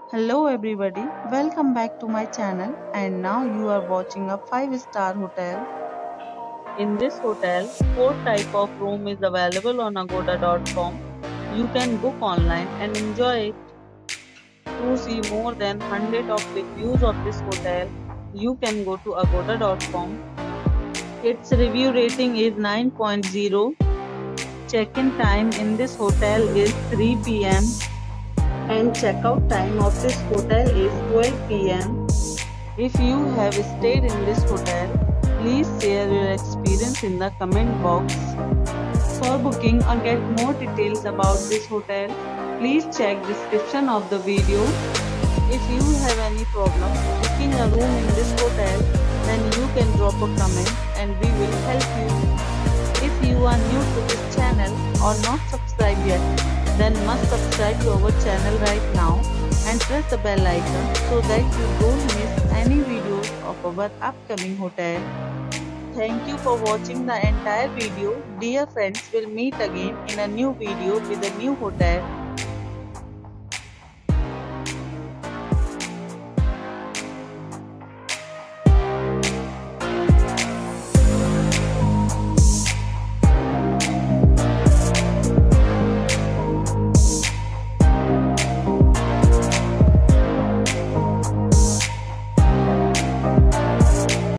Hello everybody, welcome back to my channel and now you are watching a 5-star hotel. In this hotel, 4 type of room is available on agoda.com. You can book online and enjoy it. To see more than 100 of reviews of this hotel, you can go to agoda.com. Its review rating is 9.0. Check-in time in this hotel is 3 p.m. and checkout time of this hotel is 12 p.m. If you have stayed in this hotel, please share your experience in the comment box. For booking or get more details about this hotel, please check description of the video. If you have any problem booking a room in this hotel, then you can drop a comment and we will help you. If you are new to this channel or not subscribed yet, then must subscribe to our channel right now and press the bell icon so that you don't miss any videos of our upcoming hotel. Thank you for watching the entire video. Dear friends, we'll meet again in a new video with a new hotel.